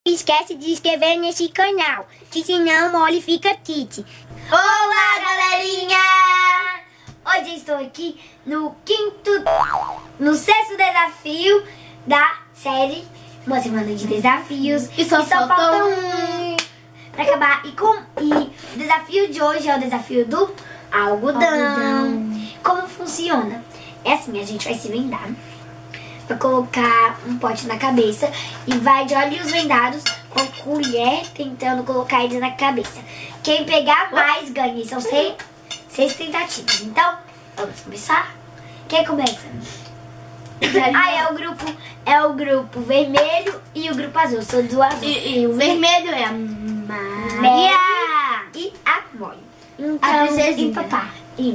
Esquece de inscrever nesse canal, que senão mole fica kit. Olá, galerinha! Hoje estou aqui no sexto desafio da série Uma Semana de Desafios. E só falta um pra acabar. E o desafio de hoje é o desafio do algodão. Como funciona? É assim, a gente vai se vendar. Vai colocar um pote na cabeça e vai de olhos vendados com a colher tentando colocar eles na cabeça. Quem pegar mais ganha. São seis tentativas. Então, vamos começar? Quem começa? É o grupo vermelho e o grupo azul. Sou do azul. E o vermelho é a Maria e a Molly. Então, a princesinha. Empapá.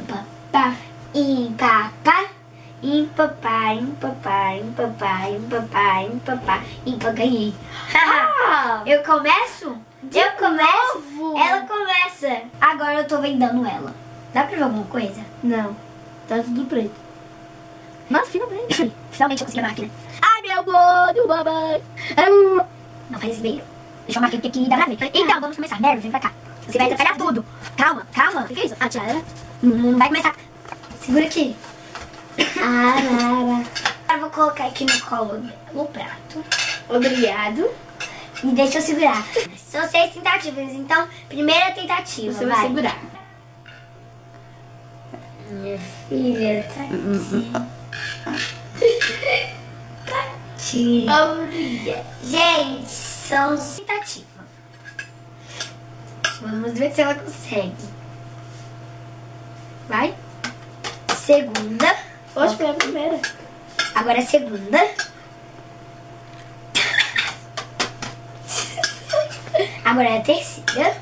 Ganhei. Eu começo? Eu começo? Novo. Ela começa. Agora eu tô vendando ela. Dá pra ver alguma coisa? Não, tá tudo preto. Nossa, finalmente. Finalmente eu consegui a máquina. Ai, meu olho, babai. Não faz esbeiro. Deixa eu marcar porque aqui dá pra ver. Então, vamos começar. Mary, vem pra cá. Você vai atrapalhar tudo. Calma. O que é isso? A tiara? Não vai começar. Segura aqui. Agora eu vou colocar aqui no colo o prato. Obrigado. E deixa eu segurar. São 6 tentativas, então, primeira tentativa. Você vai segurar. Minha filha, tá aqui. Obrigada. Gente, são tentativas. Vamos ver se ela consegue. Vai. Segunda. Hoje foi a primeira. Agora a segunda. Agora é a terceira.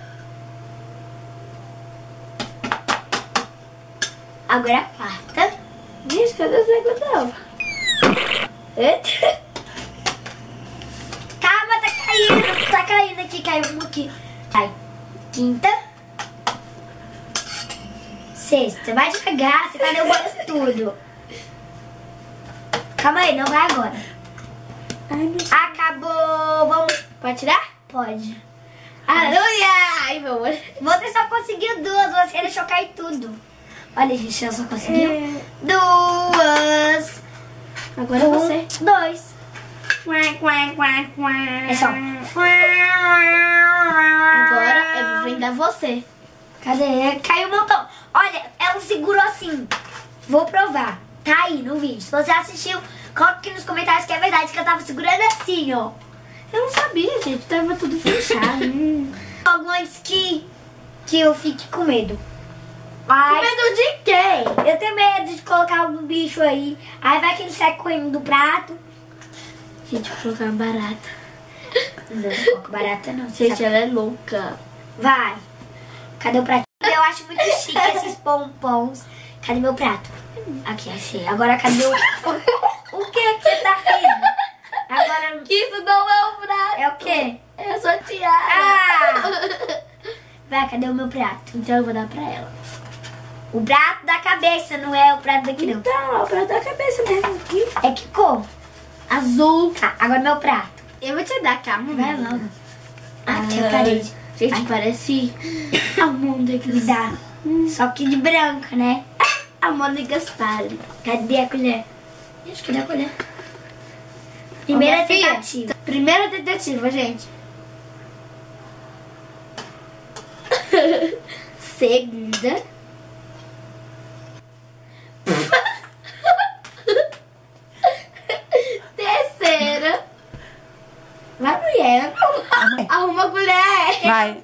Agora a quarta. Gente, cadê a segunda? Calma, tá caindo. Tá caindo aqui, caiu um aqui. Vai. Quinta. Sexta. Vai devagar, você tá derrubando tudo. Calma aí, não vai agora. Ai, meu Deus. Acabou. Vamos. Pode tirar? Pode. Aleluia! Ai, meu amor. Você só conseguiu 2, você deixou cair tudo. Olha, gente, ela só conseguiu 2. Agora você. 2. É só. Agora eu vou vendar você. Cadê? Caiu um montão. Olha, ela segurou assim. Vou provar. Tá aí no vídeo. Se você assistiu, coloque aqui nos comentários que é verdade que eu tava segurando assim, ó. Eu não sabia, gente. Tava tudo fechado. Logo antes que eu fique com medo. Ai, Com medo de quem? eu tenho medo de colocar um bicho aí. Aí vai que ele sai correndo do prato. Gente, vou colocar uma barata. Não coloca barata não. você Gente, sabe. ela é louca. Vai. Cadê o prato? Eu acho muito chique esses pompons. Cadê meu prato? Aqui, achei. Agora cadê o que você tá rindo? Agora... Que isso não é um prato. É o quê? É a sua tiara. Vai, cadê o meu prato? Então eu vou dar pra ela. O prato da cabeça, não é o prato daqui não. Então, o prato da cabeça mesmo. Aqui. É que cor? Azul. Tá, agora meu prato. Eu vou te dar, calma. Vai logo. Aqui a parede. Gente, Ai. parece a Mônica. Me dá. Só que de branca, né? A Mônica Stalin. Cadê a colher? Gente, cadê a colher? Primeira Filha, tentativa. Primeira tentativa, gente. Segunda. Terceira. Vai, mulher. Arruma a colher. Vai.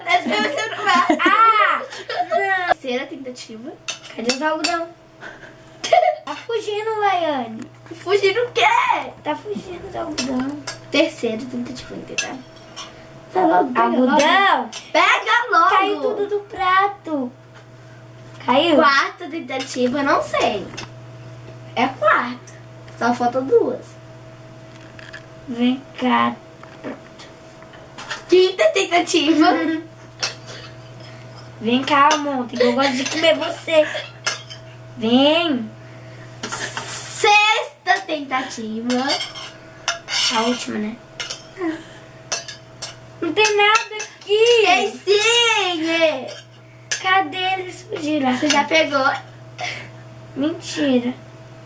Terceira tentativa. Cadê os algodão? Tá fugindo, Laiane. Fugir o quê? Tá fugindo os algodão. Terceira tentativa, entendeu? Tá logo, pega logo. Algodão? Pega logo. Caiu tudo do prato. Caiu? Quarta tentativa, não sei. É quarta. Só faltam 2. Vem cá. Quinta tentativa. Vem cá, Monte, que eu gosto de comer você. Vem. Sexta tentativa. A última, né? Não tem nada aqui. Tem sim! Cadê eles fugiram? Você já pegou? Mentira.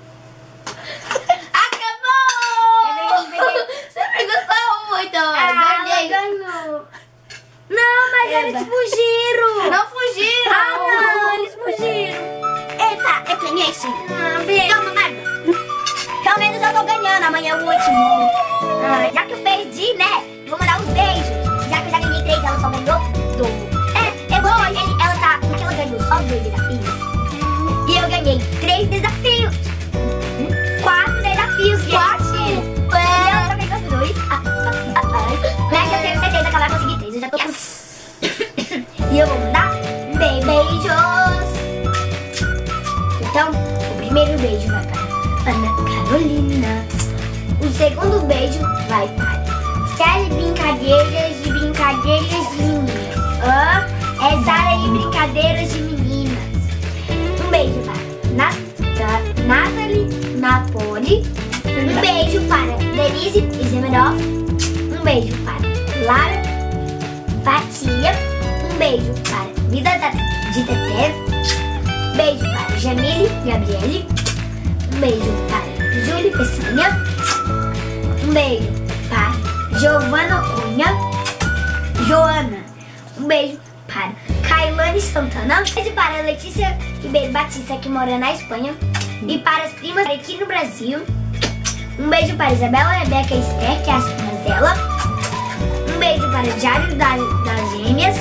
Acabou! Você pegou só uma, então. Ela Ganhei. ganhou. Não, mas eles fugiram. Não fugiram! Ah, não, eles fugiram. Eita, eu ganhei sim. Beijo. Toma, vai. Pelo menos eu tô ganhando, amanhã é o último. Já que eu perdi, né? Vou mandar uns beijos. Já que eu já ganhei 3, ela só ganhou 2. É boa. Ela tá... Porque ela ganhou só 2 desafios. E eu ganhei 3 desafios. 4 desafios, gente. 4? E ela também ganhou 2. Mas eu tenho certeza que ela vai conseguir 3. Eu já tô com... E eu vou mandar beijos. Então, o primeiro beijo vai para Ana Carolina. O segundo beijo vai para Sara de Brincadeiras de Meninas. É Sara de Brincadeiras de Meninas. Um beijo para Nathalie Napoli. Um beijo para Denise Izemedov. Um beijo para Lara Fatia. Um beijo para Vida de Teté. Um beijo para Jamile Gabriele. Um beijo para Júlia Peçanha. Um beijo para Giovana Cunha. Joana. Um beijo para Kailane Santana. Um beijo para Letícia Ribeiro Batista, que mora na Espanha. E para as primas aqui no Brasil. Um beijo para Isabela Rebeca Esther, que é as primas dela. Um beijo para Diário das Gêmeas.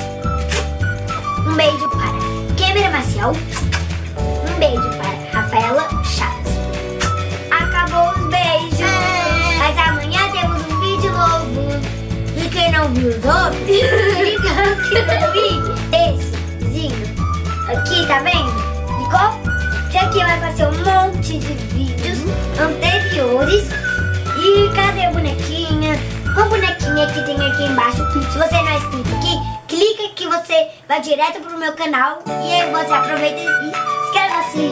Um beijo para Câmara Maciel. Um beijo para Rafaela Chaves. Acabou os beijos. Mas amanhã temos um vídeo novo. E quem não viu os outros, clica aqui no vídeo. Essezinho. Aqui, tá vendo? Ficou? Que aqui vai aparecer um monte de vídeos anteriores. E cadê a bonequinha? Uma bonequinha que tem aqui embaixo. Se você não é inscrito aqui, clica que você vai direto pro meu canal. E aí você aproveita e inscreva-se.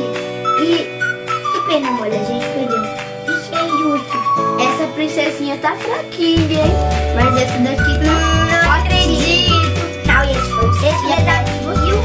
Que pena, amor, a gente perdeu. Isso é injusto. Essa princesinha tá fraquinha, hein? Mas esse daqui Não acredito. Não, e esse foi o sexto desafio, viu?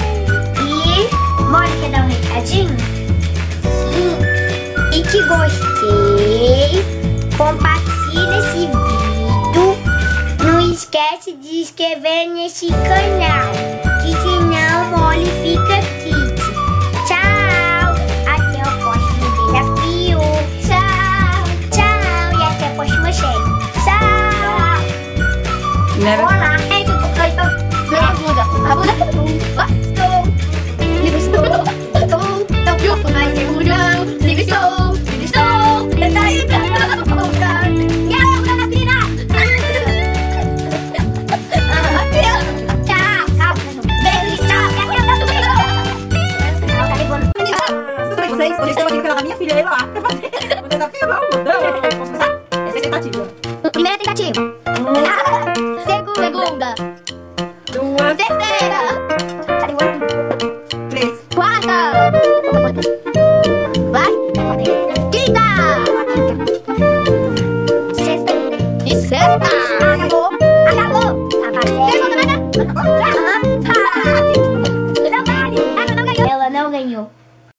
E Mônica quer dar um recadinho? Sim. E que gostei. Compartilhe esse vídeo. Não esquece de inscrever nesse canal, que senão o Molly fica kit. Tchau. Até o próximo desafio. Tchau. Tchau. E até a próxima série. Tchau. Olá. A Buda. Hoje estou aqui no canal da minha filha Eloá pra fazer o desafio. Vamos começar? Essa é a tentativa. Primeira tentativa.